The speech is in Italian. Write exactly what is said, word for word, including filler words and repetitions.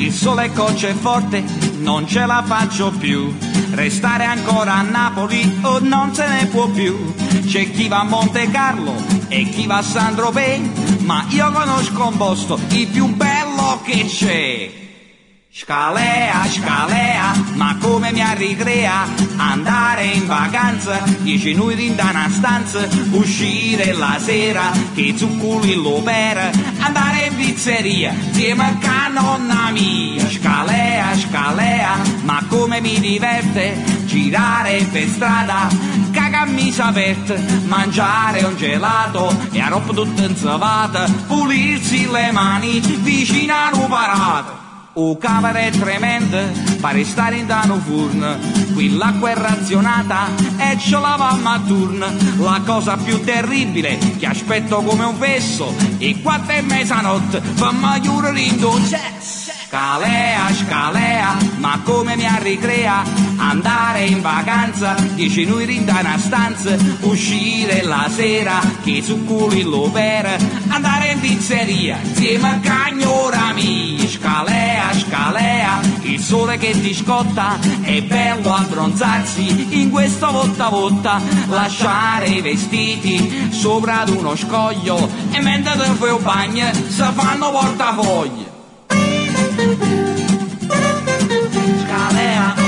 il sole cocce forte, non ce la faccio più. Restare ancora a Napoli o oh, non se ne può più. C'è chi va a Monte Carlo e chi va a Saint-Tropez, ma io conosco un posto, il più bello che c'è. Scalea, Scalea, ma come mi arricrea andare in vacanza, dieci noi in una stanza, uscire la sera, che zucculi l'opera, andare in pizzeria, insieme a nonna mia. Scalea, Scalea, ma come mi diverte girare per strada, camisa aperte, mangiare un gelato e a roba tutta insalata, pulirsi le mani vicino a un parato. O camera è tremenda, pare stare in dano furno, qui l'acqua è razionata e ce la vammo a turno. La cosa più terribile che aspetto come un fesso e quattro e mezzanotte fammi chiudere in dolce. Scalea, Scalea, ma come mi arricrea andare in vacanza, dieci noi in una stanza, uscire la sera, che succuli l'opera, andare in pizzeria, insieme a cagnora mia. Scalea, Scalea, il sole che ti scotta, è bello abbronzarsi in questo volta volta, lasciare i vestiti sopra ad uno scoglio e mentre te fai un bagno si fanno portafogli. Scalea.